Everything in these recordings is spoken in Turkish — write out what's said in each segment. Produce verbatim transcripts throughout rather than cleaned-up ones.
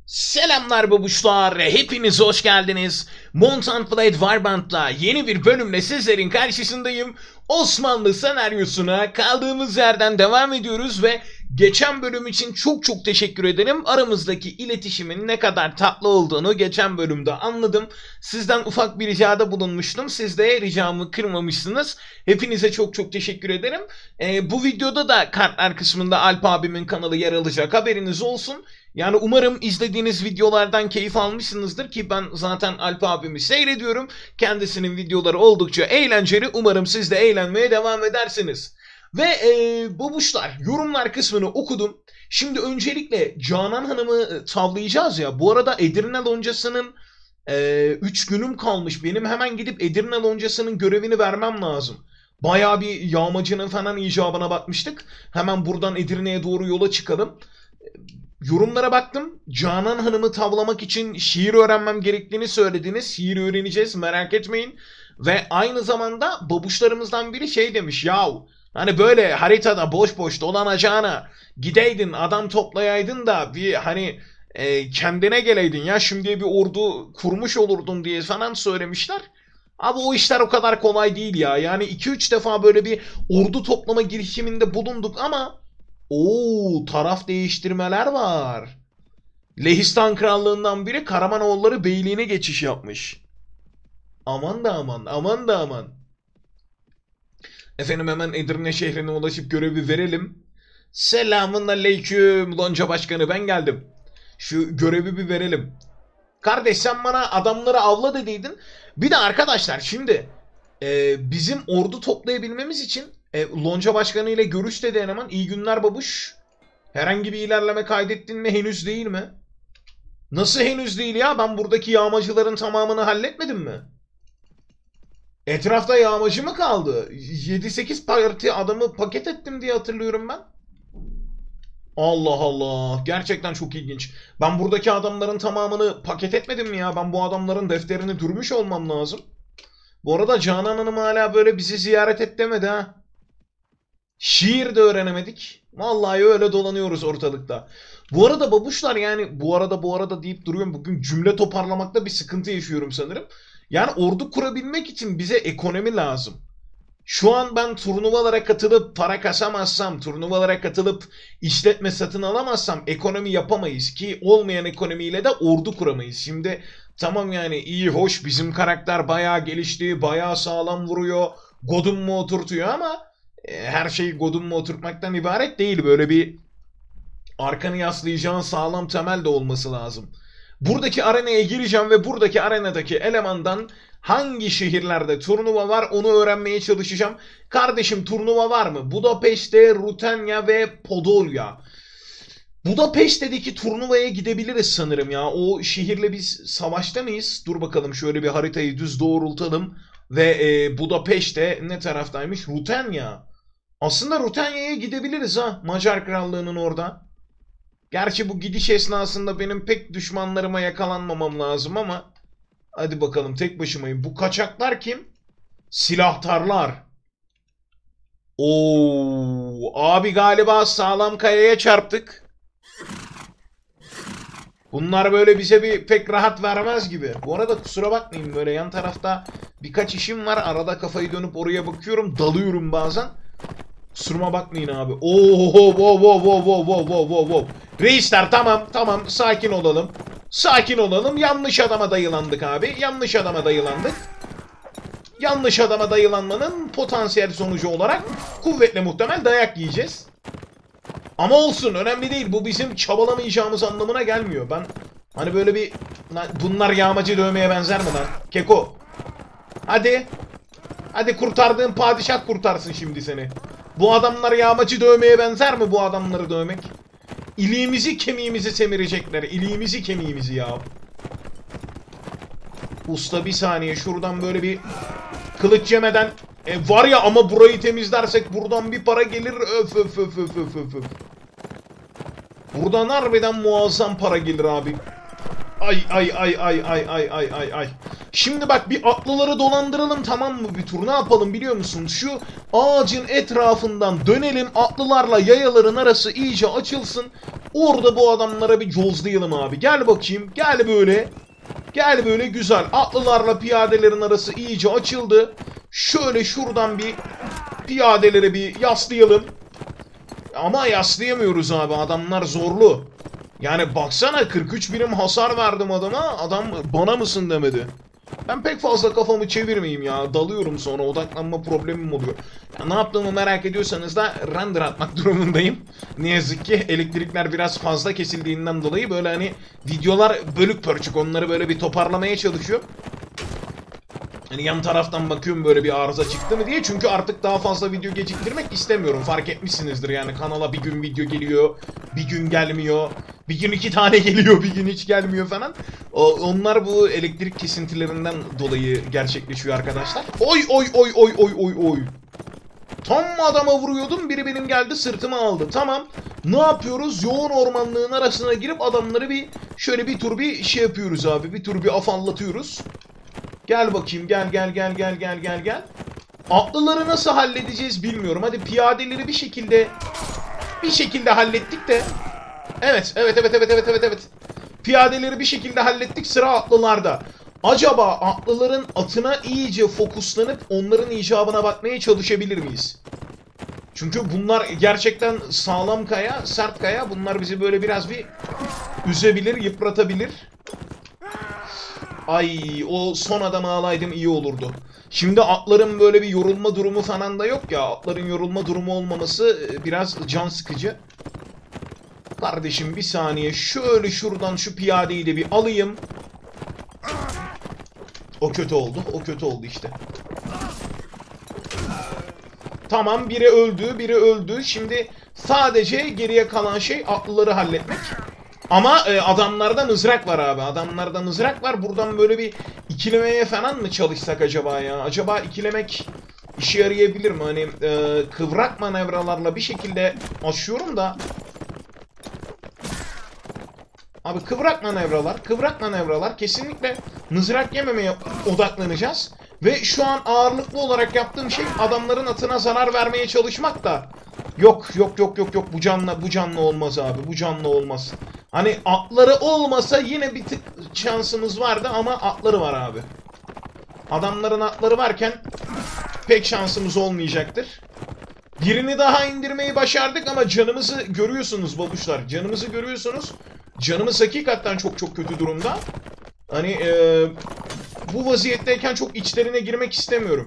Selamlar babuşlar, hepiniz hoş geldiniz. Mount & Blade Warband'la yeni bir bölümle sizlerin karşısındayım. Osmanlı senaryosuna kaldığımız yerden devam ediyoruz ve geçen bölüm için çok çok teşekkür ederim. Aramızdaki iletişimin ne kadar tatlı olduğunu geçen bölümde anladım. Sizden ufak bir ricada bulunmuştum. Siz de ricamı kırmamışsınız. Hepinize çok çok teşekkür ederim. Ee, bu videoda da kartlar kısmında Alp abimin kanalı yer alacak, haberiniz olsun. Yani umarım izlediğiniz videolardan keyif almışsınızdır ki ben zaten Alp abimi seyrediyorum. Kendisinin videoları oldukça eğlenceli. Umarım siz de eğlenmeye devam edersiniz. Ve ee, babuşlar, yorumlar kısmını okudum. Şimdi öncelikle Canan Hanım'ı tavlayacağız ya. Bu arada Edirne Loncası'nın üç günüm kalmış. Benim hemen gidip Edirne Loncası'nın görevini vermem lazım. Bayağı bir yağmacının falan icabına bakmıştık. Hemen buradan Edirne'ye doğru yola çıkalım. Yorumlara baktım. Canan Hanım'ı tavlamak için şiir öğrenmem gerektiğini söylediniz. Şiir öğreneceğiz, merak etmeyin. Ve aynı zamanda babuşlarımızdan biri şey demiş. Yahu hani böyle haritada boş boş dolanacağına gideydin, adam toplayaydın da bir hani e, kendine geleydin ya, şimdiye bir ordu kurmuş olurdun diye falan söylemişler. Abi o işler o kadar kolay değil ya. Yani iki üç defa böyle bir ordu toplama girişiminde bulunduk ama ooo, taraf değiştirmeler var. Lehistan Krallığından biri Karamanoğulları Beyliğine geçiş yapmış. Aman da aman, aman da aman. Efendim hemen Edirne şehrine ulaşıp görevi verelim. Selamun aleyküm Lonca Başkanı, ben geldim. Şu görevi bir verelim. Kardeş sen bana adamları avla dediydin. Bir de arkadaşlar şimdi e, bizim ordu toplayabilmemiz için e, Lonca Başkanı ile görüş dedi hemen. İyi günler babuş. Herhangi bir ilerleme kaydettin mi? Henüz değil mi? Nasıl henüz değil ya? Ben buradaki yağmacıların tamamını halletmedim mi? Etrafta yağmacı mı kaldı? yedi sekiz parti adamı paket ettim diye hatırlıyorum ben. Allah Allah. Gerçekten çok ilginç. Ben buradaki adamların tamamını paket etmedim mi ya? Ben bu adamların defterini durmuş olmam lazım. Bu arada Canan Hanım hala böyle bizi ziyaret et demedi ha. Şiir de öğrenemedik. Vallahi öyle dolanıyoruz ortalıkta. Bu arada babuşlar, yani bu arada bu arada deyip duruyorum. Bugün cümle toparlamakta bir sıkıntı yaşıyorum sanırım. Yani ordu kurabilmek için bize ekonomi lazım. Şu an ben turnuvalara katılıp para kasamazsam, turnuvalara katılıp işletme satın alamazsam ekonomi yapamayız ki olmayan ekonomiyle de ordu kuramayız. Şimdi tamam yani iyi hoş bizim karakter bayağı gelişti, bayağı sağlam vuruyor, godum mu oturtuyor ama e, her şey godum mu oturtmaktan ibaret değil. Böyle bir arkanı yaslayacağın sağlam temel de olması lazım. Buradaki arenaya gireceğim ve buradaki arenadaki elemandan hangi şehirlerde turnuva var onu öğrenmeye çalışacağım. Kardeşim turnuva var mı? Budapeşte, Rutenya ve Podolya. Budapeşte'deki turnuvaya gidebiliriz sanırım ya. O şehirle biz savaşta mıyız? Dur bakalım şöyle bir haritayı düz doğrultalım. Ve e, Budapeşte ne taraftaymış? Rutenya. Aslında Rutenya'ya gidebiliriz ha. Macar Krallığı'nın orada. Gerçi bu gidiş esnasında benim pek düşmanlarıma yakalanmamam lazım ama hadi bakalım, tek başımayım. Bu kaçaklar kim? Silahtarlar. Oo, abi galiba sağlam kayaya çarptık. Bunlar böyle bize bir pek rahat vermez gibi. Bu arada kusura bakmayın, böyle yan tarafta birkaç işim var. Arada kafayı dönüp oraya bakıyorum, dalıyorum bazen. Kusuruma bakmayın abi. Oo, wow, wow, wow, wow, wow, wow, wow, wow. Reisler tamam, tamam, sakin olalım. Sakin olalım. Yanlış adama dayılandık abi. Yanlış adama dayılandık. Yanlış adama dayılanmanın potansiyel sonucu olarak kuvvetle muhtemel dayak yiyeceğiz. Ama olsun, önemli değil. Bu bizim çabalamayacağımız anlamına gelmiyor. Ben hani böyle bir bunlar yağmacı dövmeye benzer mi lan? Keko. Hadi. Hadi kurtardığın padişah kurtarsın şimdi seni. Bu adamlar yağmacı dövmeye benzer mi, bu adamları dövmek? İliğimizi kemiğimizi semirecekler. İliğimizi kemiğimizi ya. Usta bir saniye şuradan böyle bir kılıç yemeden e, var ya, ama burayı temizlersek buradan bir para gelir. Öf öf öf öf öf öf öf. Buradan harbiden muazzam para gelir abi. Ay ay ay ay ay ay ay ay ay. Şimdi bak bir atlıları dolandıralım, tamam mı, bir tur ne yapalım biliyor musun? Şu ağacın etrafından dönelim, atlılarla yayaların arası iyice açılsın. Orada bu adamlara bir cozlayalım abi. Gel bakayım. Gel böyle. Gel böyle güzel. Atlılarla piyadelerin arası iyice açıldı. Şöyle şuradan bir piyadelere bir yaslayalım. Ama yaslayamıyoruz abi. Adamlar zorlu. Yani baksana kırk üç birim hasar verdim adama. Adam bana mısın demedi. Ben pek fazla kafamı çevirmeyeyim ya. Dalıyorum sonra. Odaklanma problemim oluyor. Ya ne yaptığımı merak ediyorsanız da render atmak durumundayım. Ne yazık ki elektrikler biraz fazla kesildiğinden dolayı böyle hani videolar bölük pörçük. Onları böyle bir toparlamaya çalışıyorum. Hani yan taraftan bakıyorum böyle bir arıza çıktı mı diye. Çünkü artık daha fazla video geciktirmek istemiyorum. Fark etmişsinizdir yani kanala bir gün video geliyor, bir gün gelmiyor. Bir gün iki tane geliyor, bir gün hiç gelmiyor falan. O, onlar bu elektrik kesintilerinden dolayı gerçekleşiyor arkadaşlar. Oy oy oy oy oy oy oy. Tam adama vuruyordum, biri benim geldi sırtıma aldı. Tamam. Ne yapıyoruz? Yoğun ormanlığın arasına girip adamları bir şöyle bir tur bir şey yapıyoruz abi. Bir tur bir afallatıyoruz. Gel bakayım, gel gel gel gel gel gel gel. Atlıları nasıl halledeceğiz bilmiyorum. Hadi piyadeleri bir şekilde bir şekilde hallettik de. Evet, evet, evet, evet, evet, evet, evet. Piyadeleri bir şekilde hallettik, sıra atlılarda. Acaba atlıların atına iyice fokuslanıp onların icabına bakmaya çalışabilir miyiz? Çünkü bunlar gerçekten sağlam kaya, sert kaya. Bunlar bizi böyle biraz bir üzebilir, yıpratabilir. Ay, o son adamı alaydım iyi olurdu. Şimdi atların böyle bir yorulma durumu falan da yok ya. Atların yorulma durumu olmaması biraz can sıkıcı. Kardeşim bir saniye. Şöyle şuradan şu piyadeyi de bir alayım. O kötü oldu. O kötü oldu işte. Tamam, biri öldü. Biri öldü. Şimdi sadece geriye kalan şey atlıları halletmek. Ama e, adamlarda mızrak var abi. Adamlarda mızrak var. Buradan böyle bir ikilemeye falan mı çalışsak acaba ya? Acaba ikilemek işe yarayabilir mi? Hani e, kıvrak manevralarla bir şekilde aşıyorum da. Abi kıvrak manevralar, kıvrak manevralar. Kesinlikle mızrak yememeye odaklanacağız. Ve şu an ağırlıklı olarak yaptığım şey adamların atına zarar vermeye çalışmak da. Yok yok yok yok yok bu canlı bu canlı olmaz abi. Bu canlı olmaz. Hani atları olmasa yine bir tık şansımız vardı ama atları var abi. Adamların atları varken pek şansımız olmayacaktır. Birini daha indirmeyi başardık ama canımızı görüyorsunuz babuşlar. Canımızı görüyorsunuz. Canımız hakikaten çok çok kötü durumda. Hani ee, bu vaziyetteyken çok içlerine girmek istemiyorum.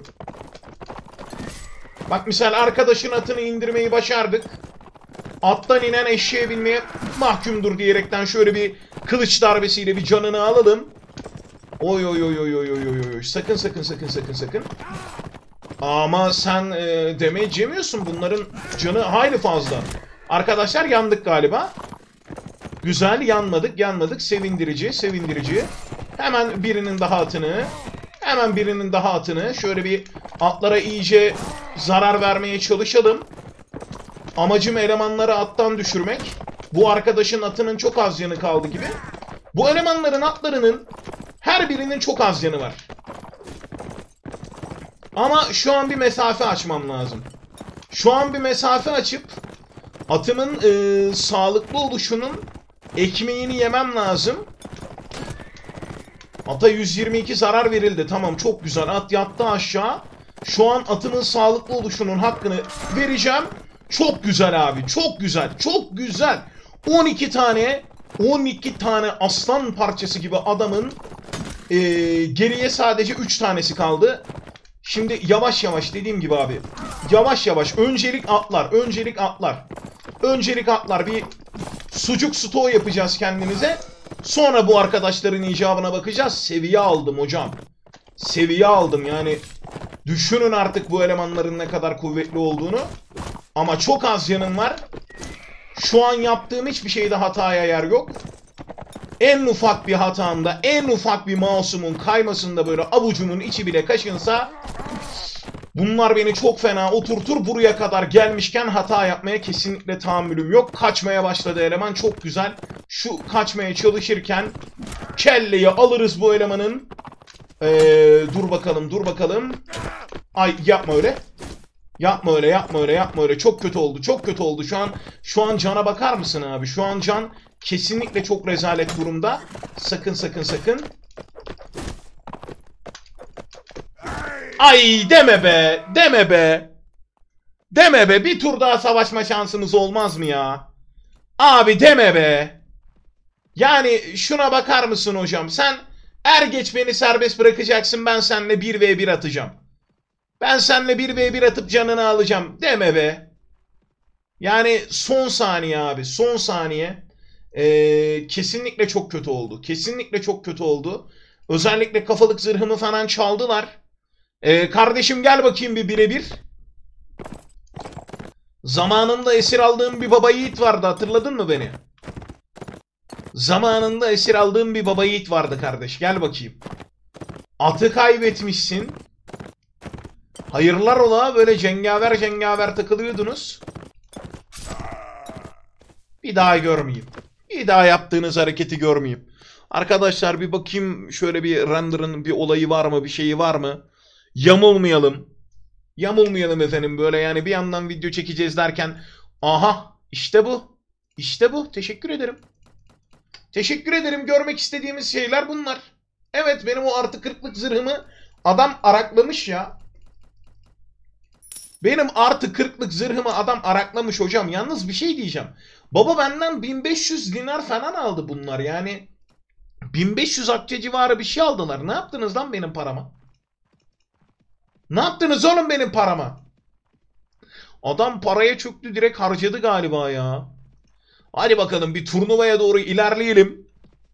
Bak misal arkadaşın atını indirmeyi başardık. Attan inen eşeğe binmeye mahkumdur diyerekten şöyle bir kılıç darbesiyle bir canını alalım. Oy oy oy oy oy oy oy oy. Sakın sakın sakın sakın sakın. Ama sen e, damage yemiyorsun. Bunların canı hayli fazla. Arkadaşlar yandık galiba. Güzel, yanmadık yanmadık. Sevindirici sevindirici. Hemen birinin daha atını. Hemen birinin daha atını. Şöyle bir atlara iyice zarar vermeye çalışalım. Amacım elemanları attan düşürmek. Bu arkadaşın atının çok az yanı kaldı gibi. Bu elemanların atlarının her birinin çok az yanı var. Ama şu an bir mesafe açmam lazım. Şu an bir mesafe açıp atımın e, sağlıklı oluşunun ekmeğini yemem lazım. Ata yüz yirmi iki zarar verildi. Tamam, çok güzel. At yattı aşağı. Şu an atımın sağlıklı oluşunun hakkını vereceğim. Çok güzel abi. Çok güzel. Çok güzel. on iki tane on iki tane aslan parçası gibi adamın e, geriye sadece üç tanesi kaldı. Şimdi yavaş yavaş dediğim gibi abi. Yavaş yavaş. Öncelik atlar. Öncelik atlar. Öncelik atlar. Bir sucuk stoğu yapacağız kendimize. Sonra bu arkadaşların icabına bakacağız. Seviye aldım hocam. Seviye aldım yani. Düşünün artık bu elemanların ne kadar kuvvetli olduğunu. Ama çok az yanım var. Şu an yaptığım hiçbir şeyde hataya yer yok. En ufak bir hatamda, en ufak bir mouse'umun kaymasında böyle avucumun içi bile kaşınsa bunlar beni çok fena oturtur. Buraya kadar gelmişken hata yapmaya kesinlikle tahammülüm yok. Kaçmaya başladı eleman, çok güzel. Şu kaçmaya çalışırken kelleyi alırız bu elemanın. Ee, dur bakalım, dur bakalım. Ay yapma öyle. Yapma öyle, yapma öyle, yapma öyle. Çok kötü oldu, çok kötü oldu. Şu an şu an cana bakar mısın abi? Şu an can kesinlikle çok rezalet durumda. Sakın sakın sakın. Ay deme be, deme be. Deme be, bir tur daha savaşma şansımız olmaz mı ya? Abi deme be. Yani şuna bakar mısın hocam? Sen er geç beni serbest bırakacaksın, ben seninle bir ve bir atacağım. Ben seninle bir ve bir atıp canını alacağım. Deme be. Yani son saniye abi. Son saniye. Ee, kesinlikle çok kötü oldu. Kesinlikle çok kötü oldu. Özellikle kafalık zırhımı falan çaldılar. Ee, kardeşim gel bakayım bir birebir. Zamanında esir aldığım bir baba yiğit vardı. Hatırladın mı beni? Zamanında esir aldığım bir baba yiğit vardı kardeş. Gel bakayım. Atı kaybetmişsin. Hayırlar ola, böyle cengaver cengaver takılıyordunuz. Bir daha görmeyeyim. Bir daha yaptığınız hareketi görmeyeyim. Arkadaşlar bir bakayım şöyle, bir render'ın bir olayı var mı, bir şeyi var mı? Yamulmayalım. Yamulmayalım efendim, böyle yani bir yandan video çekeceğiz derken. Aha işte bu. İşte bu. Teşekkür ederim. Teşekkür ederim. Görmek istediğimiz şeyler bunlar. Evet, benim o artı kırklık zırhımı adam araklamış ya. Benim artı kırklık zırhımı adam araklamış hocam. Yalnız bir şey diyeceğim. Baba benden bin beş yüz dinar falan aldı bunlar yani. bin beş yüz akçe civarı bir şey aldılar. Ne yaptınız lan benim parama? Ne yaptınız oğlum benim parama? Adam paraya çöktü, direkt harcadı galiba ya. Hadi bakalım bir turnuvaya doğru ilerleyelim.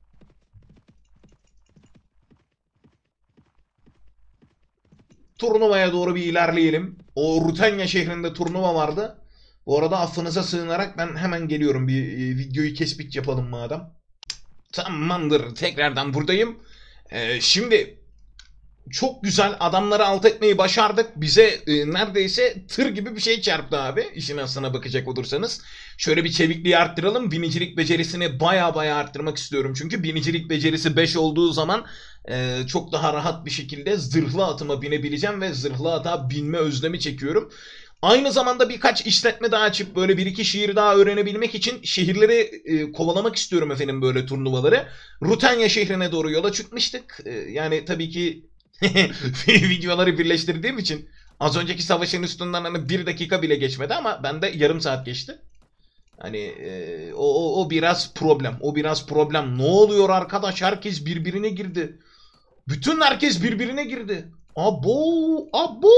Turnuvaya doğru bir ilerleyelim. O Rutenya şehrinde turnuva vardı. Bu arada affınıza sığınarak ben hemen geliyorum. Bir e, videoyu kespit yapalım madem. Tamamdır. Tekrardan buradayım. Ee, şimdi çok güzel adamları alt etmeyi başardık. Bize e, neredeyse tır gibi bir şey çarptı abi. İşin aslına bakacak olursanız. Şöyle bir çevikliği arttıralım. Binicilik becerisini baya baya arttırmak istiyorum. Çünkü binicilik becerisi beş olduğu zaman e, çok daha rahat bir şekilde zırhlı atıma binebileceğim. Ve zırhlı ata binme özlemi çekiyorum. Aynı zamanda birkaç işletme daha açıp böyle bir iki şehir daha öğrenebilmek için şehirleri e, kovalamak istiyorum efendim, böyle turnuvaları. Rutenya şehrine doğru yola çıkmıştık. E, yani tabii ki videoları birleştirdiğim için az önceki savaşın üstünden hani bir dakika bile geçmedi ama bende yarım saat geçti. Hani e, o, o, o biraz problem. O biraz problem. Ne oluyor arkadaş? Herkes birbirine girdi. Bütün herkes birbirine girdi. Abo! Abo!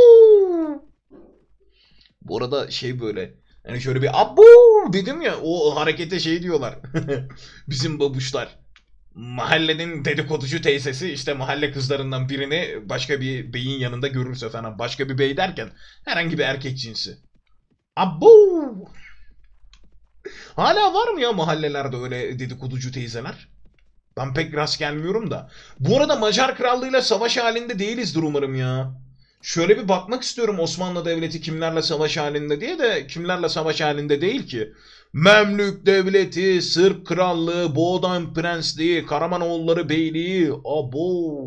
Bu arada şey böyle. Yani şöyle bir abo dedim ya, o harekete şey diyorlar. Bizim babuşlar. Mahallenin dedikoducu teyzesi işte mahalle kızlarından birini başka bir beyin yanında görürse falan. Başka bir bey derken herhangi bir erkek cinsi. Abo! Hala var mı ya mahallelerde öyle dedikoducu teyzeler? Ben pek rast gelmiyorum da. Bu arada Macar Krallığı'yla savaş halinde değilizdir umarım ya. Şöyle bir bakmak istiyorum Osmanlı Devleti kimlerle savaş halinde diye, de kimlerle savaş halinde değil ki. Memlük Devleti, Sırp Krallığı, Boğdan Prensliği, Karamanoğulları Beyliği. Abo.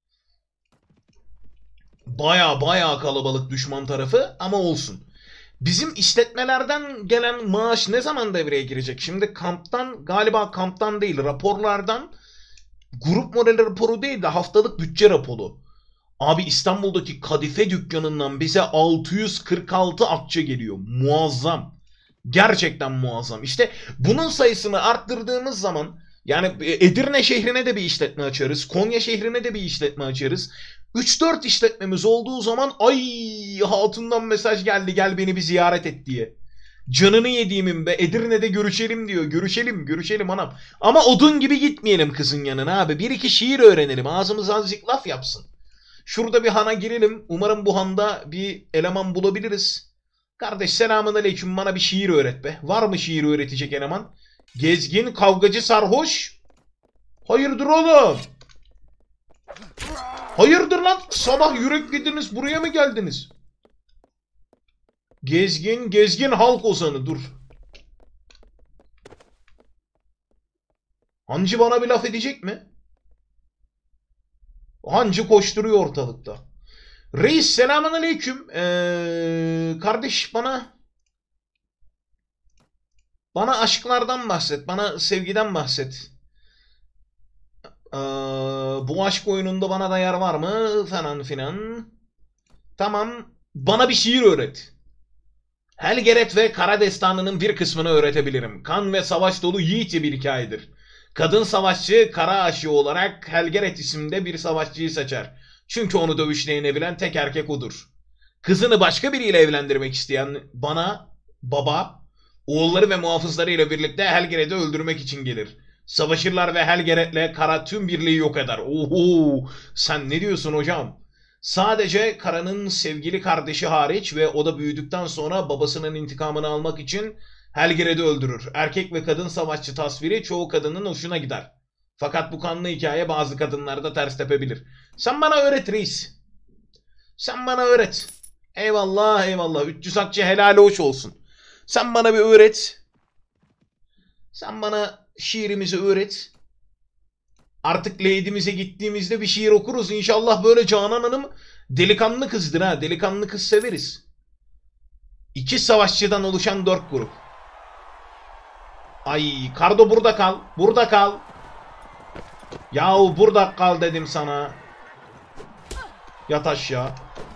Baya baya kalabalık düşman tarafı ama olsun. Bizim işletmelerden gelen maaş ne zaman devreye girecek? Şimdi kamptan, galiba kamptan değil, raporlardan, grup morali raporu değil de haftalık bütçe raporu. Abi İstanbul'daki Kadife dükkanından bize altı yüz kırk altı akçe geliyor. Muazzam. Gerçekten muazzam. İşte bunun sayısını arttırdığımız zaman yani Edirne şehrine de bir işletme açarız. Konya şehrine de bir işletme açarız. üç dört işletmemiz olduğu zaman ay hatundan mesaj geldi, gel beni bir ziyaret et diye. Canını yediğimin be, Edirne'de görüşelim diyor. Görüşelim görüşelim anam. Ama odun gibi gitmeyelim kızın yanına abi. Bir iki şiir öğrenelim. Ağzımız azıcık laf yapsın. Şurada bir hana girelim. Umarım bu handa bir eleman bulabiliriz. Kardeş selamünaleyküm, bana bir şiir öğret be. Var mı şiir öğretecek eleman? Gezgin, kavgacı, sarhoş. Hayırdır oğlum? Hayırdır lan? Sabah yürek yediniz, buraya mı geldiniz? Gezgin, gezgin halk ozanı, dur. Hancı bana bir laf edecek mi? Hancı koşturuyor ortalıkta. Reis selamünaleyküm. Ee, kardeş bana bana aşklardan bahset. Bana sevgiden bahset. Ee, bu aşk oyununda bana da yer var mı? Falan filan. Tamam. Bana bir şiir öğret. Helgeret ve Kara Destanı'nın bir kısmını öğretebilirim. Kan ve savaş dolu yiğitçe bir hikayedir. Kadın savaşçı kara aşığı olarak Helgeret isimde bir savaşçıyı seçer. Çünkü onu dövüşle yenebilen tek erkek odur. Kızını başka biriyle evlendirmek isteyen bana baba, oğulları ve muhafızlarıyla birlikte Helgeret'i öldürmek için gelir. Savaşırlar ve Helgeret'le Kara tüm birliği yok eder. Oho, sen ne diyorsun hocam? Sadece Kara'nın sevgili kardeşi hariç ve o da büyüdükten sonra babasının intikamını almak için Helgeret'i öldürür. Erkek ve kadın savaşçı tasviri çoğu kadının hoşuna gider. Fakat bu kanlı hikaye bazı kadınlarda ters tepebilir. Sen bana öğret reis. Sen bana öğret. Eyvallah eyvallah. üç yüz akçe helali hoş olsun. Sen bana bir öğret. Sen bana şiirimizi öğret. Artık Lady'mize gittiğimizde bir şiir okuruz. İnşallah böyle Canan Hanım delikanlı kızdır ha. Delikanlı kız severiz. İki savaşçıdan oluşan dört grup. Ay Kardo burada kal. Burada kal. Yahu burada kal dedim sana. Yat aşağı.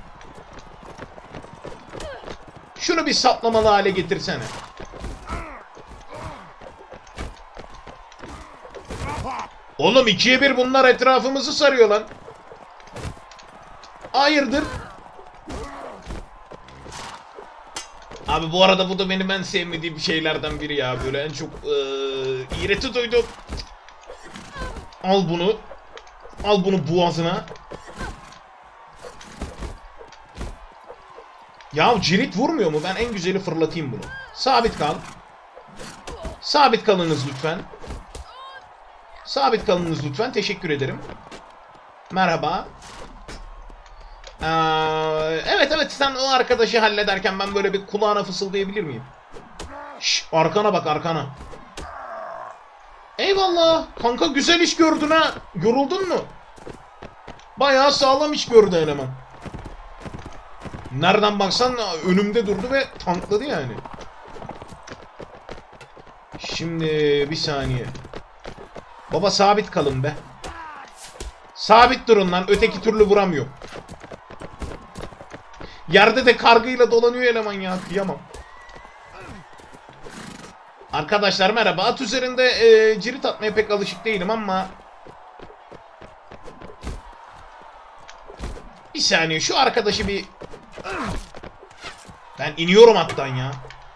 Şunu bir saplamalı hale getirsene. Oğlum ikiye bir bunlar etrafımızı sarıyor lan. Hayırdır? Abi bu arada bu da benim en sevmediğim şeylerden biri ya. Böyle en çok ee, iğreti duydum. Al bunu. Al bunu boğazına. Ya cirit vurmuyor mu? Ben en güzeli fırlatayım bunu. Sabit kal. Sabit kalınız lütfen. Sabit kalınız lütfen. Teşekkür ederim. Merhaba. Ee, evet evet sen o arkadaşı hallederken ben böyle bir kulağına fısıldayabilir miyim? Şş, arkana bak arkana. Eyvallah. Kanka güzel iş gördün ha. Yoruldun mu? Bayağı sağlam iş gördü eleman. Nereden baksan önümde durdu ve tankladı yani. Şimdi bir saniye. Baba sabit kalın be. Sabit durun lan. Öteki türlü vuramıyor. Yerde de kargıyla dolanıyor eleman ya. Kıyamam. Arkadaşlar merhaba. At üzerinde e, cirit atmaya pek alışık değilim ama... Bir saniye şu arkadaşı bir... Ben iniyorum attan ya.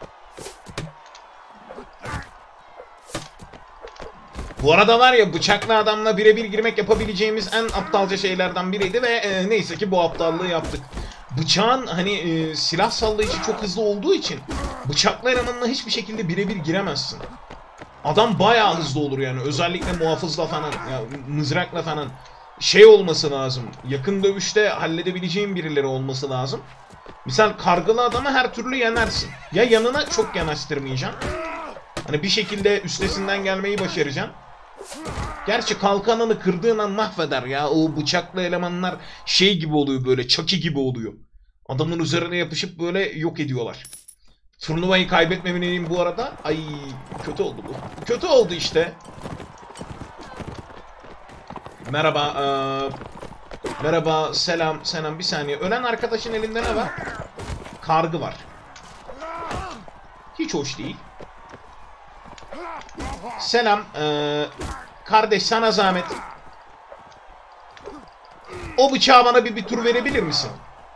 Bu arada var ya bıçaklı adamla birebir girmek yapabileceğimiz en aptalca şeylerden biriydi ve e, neyse ki bu aptallığı yaptık. Bıçağın hani e, silah sallayıcı çok hızlı olduğu için bıçaklı elemanla hiçbir şekilde birebir giremezsin. Adam bayağı hızlı olur yani özellikle muhafızla falan ya, mızrakla falan şey olması lazım. Yakın dövüşte halledebileceğin birileri olması lazım. Misal kargılı adamı her türlü yenersin. Ya yanına çok yanaştırmayacaksın. Hani bir şekilde üstesinden gelmeyi başaracaksın. Gerçi kalkanını kırdığın an mahveder ya. O bıçaklı elemanlar şey gibi oluyor böyle. Chucky gibi oluyor. Adamın üzerine yapışıp böyle yok ediyorlar. Turnuvayı kaybetmemeliyim bu arada. Ay kötü oldu bu. Kötü oldu işte. Merhaba. Ee, merhaba. Selam. Selam. Bir saniye. Ölen arkadaşın elinde ne var? Kargı var. Hiç hoş değil. Selam. Ee, kardeş sana zahmet. O bıçağı bana bir, bir tur verebilir misin?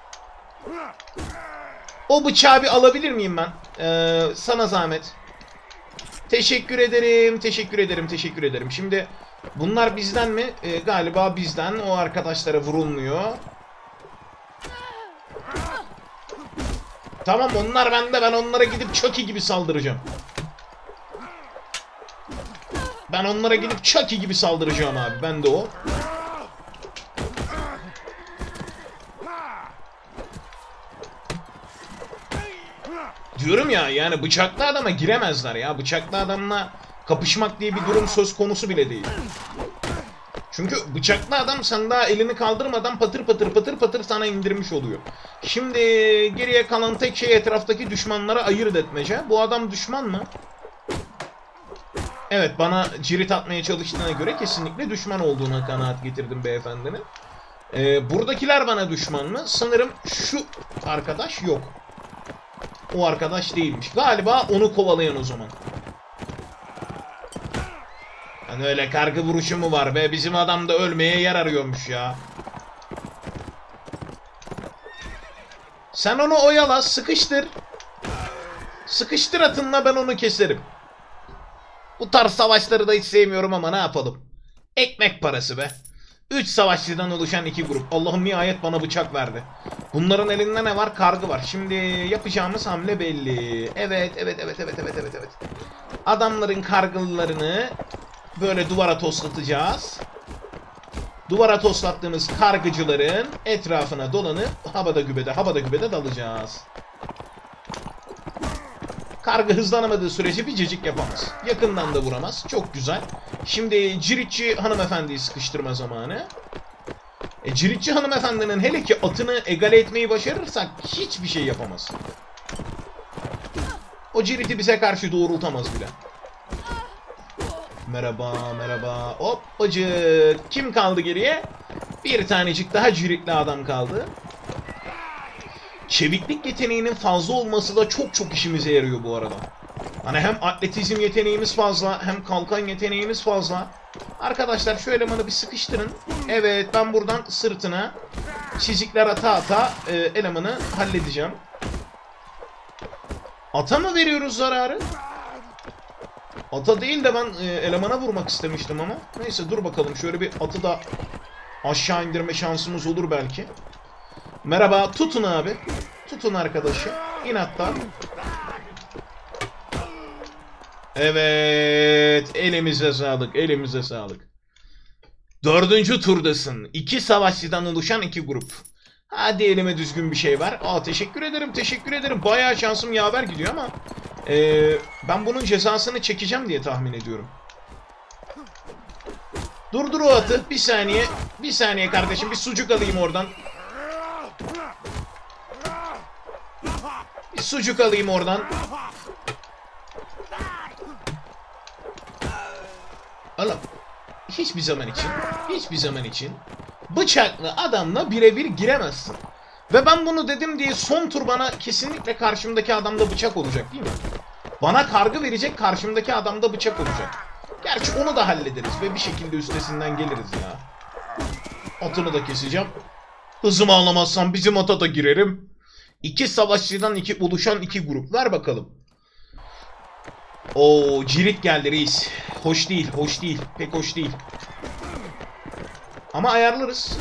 O bıçağı bir alabilir miyim ben? Ee, sana zahmet. Teşekkür ederim. Teşekkür ederim. Teşekkür ederim. Şimdi bunlar bizden mi? Ee, galiba bizden. O arkadaşlara vurulmuyor. Tamam onlar bende. Ben onlara gidip Chucky gibi saldıracağım. Ben onlara gidip Chucky gibi saldıracağım abi. Ben de o. Diyorum ya yani bıçaklı adama giremezler ya. Bıçaklı adamla kapışmak diye bir durum söz konusu bile değil. Çünkü bıçaklı adam sen daha elini kaldırmadan patır patır patır patır sana indirmiş oluyor. Şimdi geriye kalan tek şey etraftaki düşmanlara ayırt etmece. Bu adam düşman mı? Evet, bana cirit atmaya çalıştığına göre kesinlikle düşman olduğuna kanaat getirdim beyefendinin. Ee, buradakiler bana düşman mı? Sanırım şu arkadaş yok. O arkadaş değilmiş. Galiba onu kovalayan o zaman. Yani öyle kargı vuruşu mu var be? Bizim adam da ölmeye yer arıyormuş ya. Sen onu oyala, sıkıştır. Sıkıştır atınla, ben onu keserim. Bu tarz savaşları da hiç sevmiyorum ama ne yapalım. Ekmek parası be. Üç savaşçıdan oluşan iki grup. Allah'ım nihayet bana bıçak verdi. Bunların elinde ne var? Kargı var. Şimdi yapacağımız hamle belli. Evet, evet, evet, evet, evet, evet, evet. Adamların kargılılarını böyle duvara toslatacağız. Duvara toslattığımız kargıcıların etrafına dolanıp havada gübede, havada gübede dalacağız. Kargı hızlanamadığı sürece bir cacık yapamaz. Yakından da vuramaz. Çok güzel. Şimdi ciritçi hanımefendiyi sıkıştırma zamanı. E, ciritçi hanımefendinin hele ki atını egale etmeyi başarırsak hiçbir şey yapamaz. O ciriti bize karşı doğrultamaz bile. Merhaba, merhaba. Hoppacık. Kim kaldı geriye? Bir tanecik daha ciritli adam kaldı. Çeviklik yeteneğinin fazla olması da çok çok işimize yarıyor bu arada. Hani hem atletizm yeteneğimiz fazla, hem kalkan yeteneğimiz fazla. Arkadaşlar şu elemanı bir sıkıştırın. Evet, ben buradan sırtına çizikler ata ata e, elemanı halledeceğim. Ata mı veriyoruz zararı? Ata değil de ben e, elemana vurmak istemiştim ama. Neyse, dur bakalım, şöyle bir atı da aşağı indirme şansımız olur belki. Merhaba, tutun abi. Tutun arkadaşı. İn hatta. Evet, elimize sağlık, elimize sağlık. Dördüncü turdasın. İki savaşçıdan oluşan iki grup. Hadi elime düzgün bir şey ver. Aa, teşekkür ederim, teşekkür ederim. Bayağı şansım yaver gidiyor ama ee, ben bunun cezasını çekeceğim diye tahmin ediyorum. Durdur o atı. Bir saniye. Bir saniye kardeşim. Bir sucuk alayım oradan. Bir sucuk alayım oradan. Oğlum, hiçbir zaman için, hiçbir zaman için bıçaklı adamla birebir giremezsin. Ve ben bunu dedim diye son tur bana kesinlikle karşımdaki adamda bıçak olacak değil mi? Bana kargı verecek, karşımdaki adamda bıçak olacak. Gerçi onu da hallederiz ve bir şekilde üstesinden geliriz ya. Atını da keseceğim. Hızımı alamazsam bizim ata da girerim. İki savaşçıdan iki oluşan iki grup. Ver bakalım. Oo, cirit geldi reis. Hoş değil, hoş değil. Pek hoş değil. Ama ayarlarız.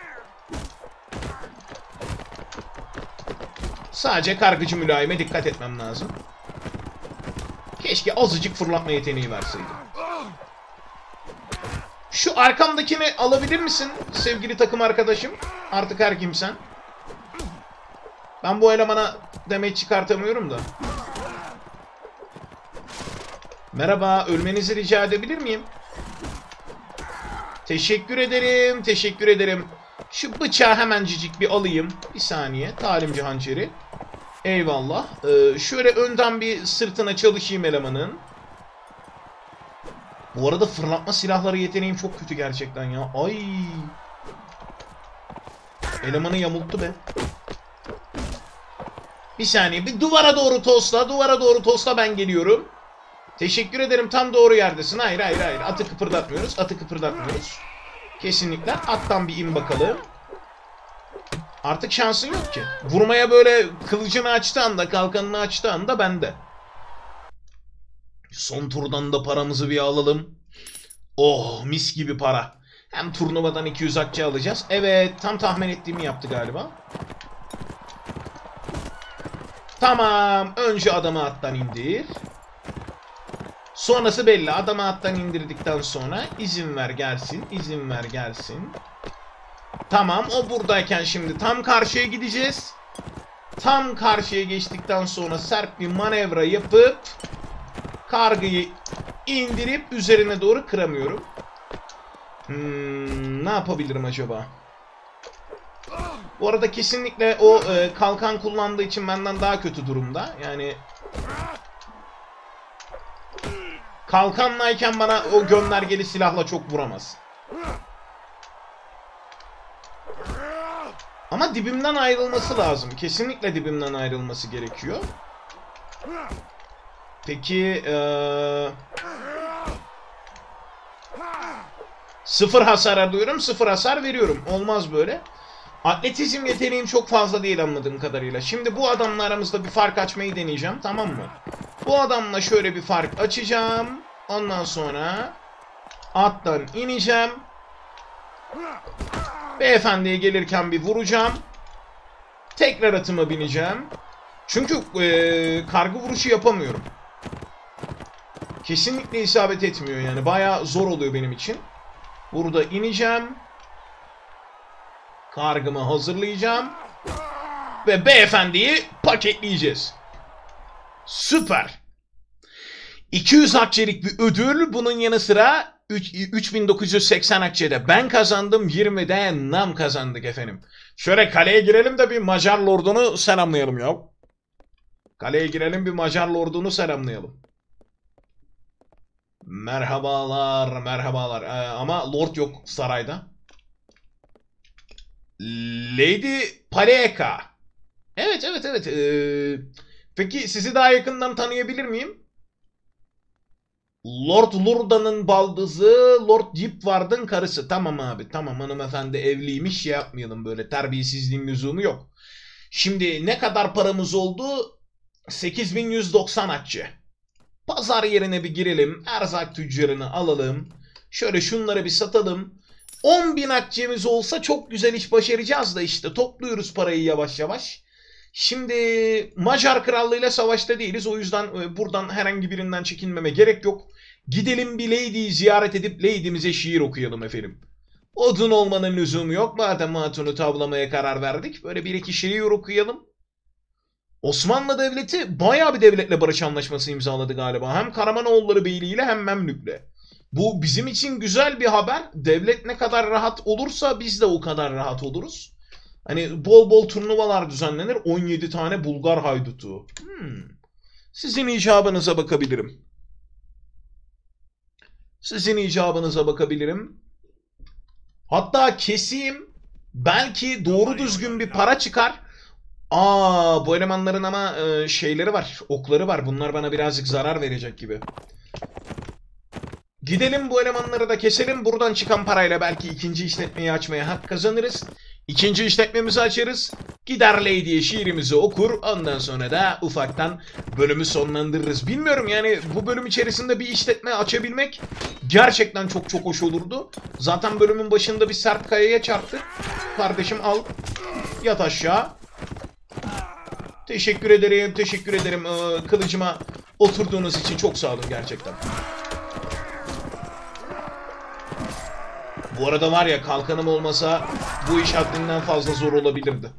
Sadece kargıcı mülayime dikkat etmem lazım. Keşke azıcık fırlatma yeteneği verseydim. Şu arkamdakini alabilir misin sevgili takım arkadaşım? Artık her kimsen. Ben bu elemana demeç çıkartamıyorum da. Merhaba, ölmenizi rica edebilir miyim? Teşekkür ederim, teşekkür ederim. Şu bıçağı hemencik bir alayım. Bir saniye, talimci hançeri. Eyvallah. Ee, şöyle önden bir sırtına çalışayım elemanın. Bu arada fırlatma silahları yeteneğim çok kötü gerçekten ya. Ay. Elemanı yamulttu be. Bir saniye, bir duvara doğru tosla, duvara doğru tosla, ben geliyorum. Teşekkür ederim, tam doğru yerdesin. Hayır hayır hayır, atı kıpırdatmıyoruz, atı kıpırdatmıyoruz. Kesinlikle attan bir in bakalım. Artık şansın yok ki. Vurmaya böyle kılıcını açtığı anda, kalkanını açtığı anda bende. Son turdan da paramızı bir alalım. Oh, mis gibi para. Hem turnuvadan iki yüz akçe alacağız. Evet, tam tahmin ettiğimi yaptı galiba. Tamam, önce adamı attan indir. Sonrası belli. Adamı attan indirdikten sonra izin ver gelsin, izin ver gelsin. Tamam, o buradayken şimdi tam karşıya gideceğiz. Tam karşıya geçtikten sonra sert bir manevra yapıp kargıyı indirip üzerine doğru kıramıyorum. Hmm, Hmm, ne yapabilirim acaba? Bu arada kesinlikle o e, kalkan kullandığı için benden daha kötü durumda. Yani kalkanlayken bana o göndergeli silahla çok vuramaz. Ama dibimden ayrılması lazım. Kesinlikle dibimden ayrılması gerekiyor. Peki ee... sıfır hasar alıyorum, sıfır hasar veriyorum. Olmaz böyle. Atletizm yeteneğim çok fazla değil anladığım kadarıyla. Şimdi bu adamla aramızda bir fark açmayı deneyeceğim, tamam mı? Bu adamla şöyle bir fark açacağım. Ondan sonra attan ineceğim. Beyefendiye gelirken bir vuracağım. Tekrar atıma bineceğim. Çünkü ee, kargı vuruşu yapamıyorum. Kesinlikle isabet etmiyor yani. Bayağı zor oluyor benim için. Burada ineceğim. Kargımı hazırlayacağım. Ve beyefendiyi paketleyeceğiz. Süper. iki yüz akçelik bir ödül. Bunun yanı sıra üç bin dokuz yüz seksen akçede ben kazandım. yirmi de Nam kazandık efendim. Şöyle kaleye girelim de bir Macar lordunu selamlayalım ya. Kaleye girelim bir Macar lordunu selamlayalım. Merhabalar, merhabalar. Ee, ama lord yok sarayda. Lady Paleka. Evet, evet, evet. Ee, peki sizi daha yakından tanıyabilir miyim? Lord Lurda'nın baldızı, Lord Deepward'ın karısı. Tamam abi, tamam, hanımefendi evliymiş, şey yapmayalım, böyle terbiyesizliğin lüzumu yok. Şimdi ne kadar paramız oldu? sekiz bin yüz doksan akçe. Pazar yerine bir girelim, erzak tüccarını alalım. Şöyle şunları bir satalım. on bin akçemiz olsa çok güzel iş başaracağız da işte topluyoruz parayı yavaş yavaş. Şimdi Macar Krallığı'yla savaşta değiliz. O yüzden buradan herhangi birinden çekinmeme gerek yok. Gidelim bir Lady'yi ziyaret edip Lady'mize şiir okuyalım efendim. Odun olmanın lüzumu yok. Madem hatunu tavlamaya karar verdik. Böyle bir iki şiir okuyalım. Osmanlı Devleti bayağı bir devletle barış anlaşması imzaladı galiba. Hem Karamanoğulları Beyliği ile hem Memlük'le. Bu bizim için güzel bir haber. Devlet ne kadar rahat olursa biz de o kadar rahat oluruz. Hani bol bol turnuvalar düzenlenir. on yedi tane Bulgar haydutu. Hmm. Sizin icabınıza bakabilirim. Sizin icabınıza bakabilirim. Hatta keseyim. Belki doğru düzgün bir para çıkar. Aa, bu elemanların ama e, şeyleri var. Okları var. Bunlar bana birazcık zarar verecek gibi. Gidelim bu elemanları da keselim. Buradan çıkan parayla belki ikinci işletmeyi açmaya hak kazanırız. İkinci işletmemizi açarız. Gider Lady'ye şiirimizi okur. Ondan sonra da ufaktan bölümü sonlandırırız. Bilmiyorum yani bu bölüm içerisinde bir işletme açabilmek gerçekten çok çok hoş olurdu. Zaten bölümün başında bir sert kayaya çarptık. Kardeşim al. Yat aşağı. Teşekkür ederim. Teşekkür ederim. Ee, kılıcıma oturduğunuz için çok sağ olun gerçekten. Bu arada var ya, kalkanım olmasa bu iş haddinden fazla zor olabilirdi.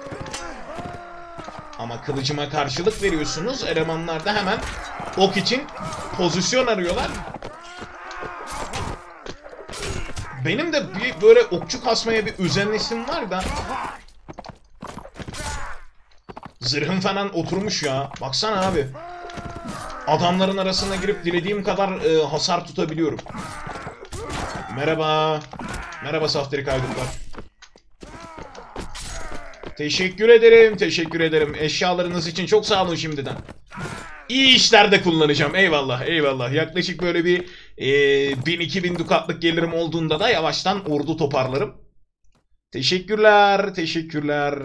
Ama kılıcıma karşılık veriyorsunuz. Elemanlar da hemen ok için pozisyon arıyorlar. Benim de bir böyle okçu kasmaya bir özenlesim var da. Zırhım falan oturmuş ya. Baksana abi. Adamların arasına girip dilediğim kadar e, hasar tutabiliyorum. Merhaba. Merhaba saftirik haydutlar. Teşekkür ederim. Teşekkür ederim. Eşyalarınız için çok sağ olun şimdiden. İyi işlerde kullanacağım. Eyvallah. Eyvallah. Yaklaşık böyle bir e, bin iki bin dukatlık gelirim olduğunda da yavaştan ordu toparlarım. Teşekkürler. Teşekkürler.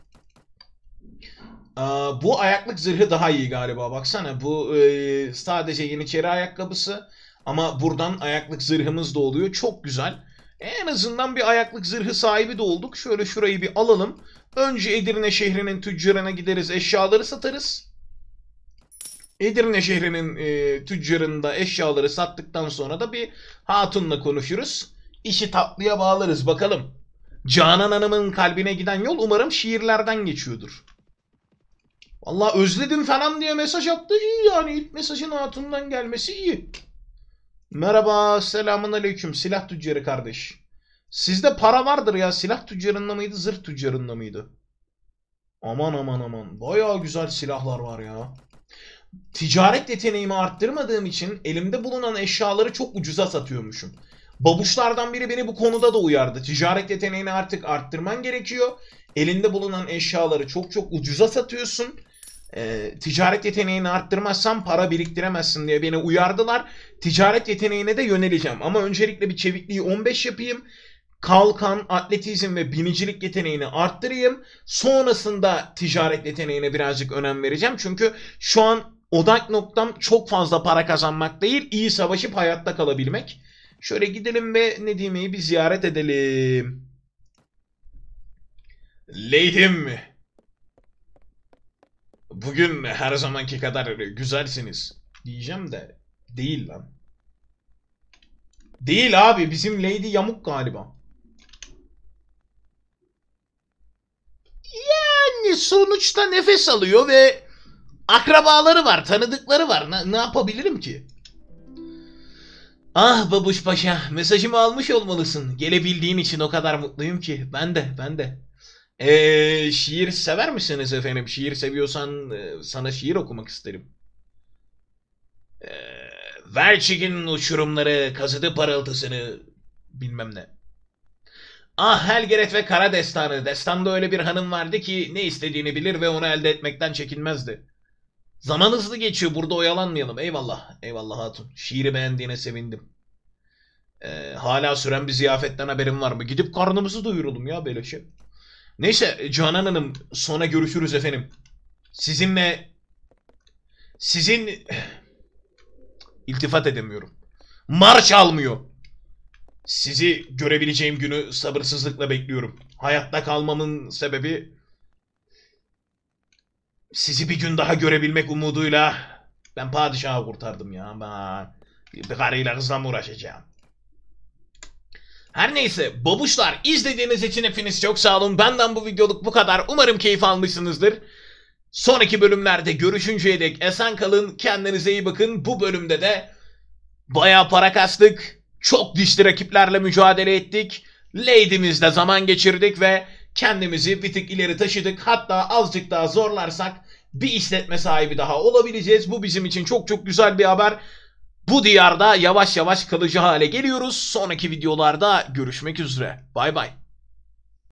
Aa, bu ayaklık zırhı daha iyi galiba. Baksana bu e, sadece Yeniçeri ayakkabısı. Ama buradan ayaklık zırhımız da oluyor. Çok güzel. En azından bir ayaklık zırhı sahibi de olduk. Şöyle şurayı bir alalım. Önce Edirne şehrinin tüccarına gideriz. Eşyaları satarız. Edirne şehrinin e, tüccarında eşyaları sattıktan sonra da bir hatunla konuşuruz. İşi tatlıya bağlarız bakalım. Canan Hanım'ın kalbine giden yol umarım şiirlerden geçiyordur. Vallahi özledim falan diye mesaj attı. İyi yani, ilk mesajın hatundan gelmesi iyi. Merhaba, selamun aleyküm silah tüccarı kardeş. Sizde para vardır ya. Silah tüccarında mıydı, zırh tüccarında mıydı? Aman aman aman. Bayağı güzel silahlar var ya. Ticaret yeteneğimi arttırmadığım için elimde bulunan eşyaları çok ucuza satıyormuşum. Babuşlardan biri beni bu konuda da uyardı. Ticaret yeteneğini artık arttırman gerekiyor. Elinde bulunan eşyaları çok çok ucuza satıyorsun. Ee, ticaret yeteneğini arttırmazsan para biriktiremezsin diye beni uyardılar. Ticaret yeteneğine de yöneleceğim. Ama öncelikle bir çevikliği on beş yapayım. Kalkan, atletizm ve binicilik yeteneğini arttırayım. Sonrasında ticaret yeteneğine birazcık önem vereceğim. Çünkü şu an odak noktam çok fazla para kazanmak değil, iyi savaşıp hayatta kalabilmek. Şöyle gidelim ve Nedime'yi bir ziyaret edelim. Lady'm, bugün her zamanki kadar güzelsiniz diyeceğim de değil lan. Değil abi, bizim Lady yamuk galiba. Yani sonuçta nefes alıyor ve akrabaları var, tanıdıkları var. Ne, ne yapabilirim ki? Ah Babuş Paşa, mesajımı almış olmalısın. Gelebildiğin için o kadar mutluyum ki. Ben de, ben de. Ee, şiir sever misiniz efendim? Şiir seviyorsan e, sana şiir okumak isterim. Ee, Verçigin uçurumları, kazıdı parıltısını, bilmem ne. Ah Helgeret ve Kara Destanı. Destanda öyle bir hanım vardı ki ne istediğini bilir ve onu elde etmekten çekinmezdi. Zaman hızlı geçiyor, burada oyalanmayalım. Eyvallah, eyvallah hatun. Şiiri beğendiğine sevindim. Ee, hala süren bir ziyafetten haberim var mı? Gidip karnımızı doyuralım ya böyle şey. Neyse Canan Hanım, sonra görüşürüz efendim. Sizinle... Sizin... İltifat edemiyorum. Marş almıyor. Sizi görebileceğim günü sabırsızlıkla bekliyorum. Hayatta kalmamın sebebi... Sizi bir gün daha görebilmek umuduyla ben padişahı kurtardım ya. Ama bir karıyla kızla mı uğraşacağım? Her neyse babuşlar, izlediğiniz için hepiniz çok sağ olun. Benden bu videoluk bu kadar. Umarım keyif almışsınızdır. Sonraki bölümlerde görüşünceye dek esen kalın. Kendinize iyi bakın. Bu bölümde de bayağı para kastık. Çok dişli rakiplerle mücadele ettik. Lady'mizle zaman geçirdik ve kendimizi bir tık ileri taşıdık. Hatta azıcık daha zorlarsak bir işletme sahibi daha olabileceğiz. Bu bizim için çok çok güzel bir haber. Bu diyarda yavaş yavaş kalıcı hale geliyoruz. Sonraki videolarda görüşmek üzere. Bay bay.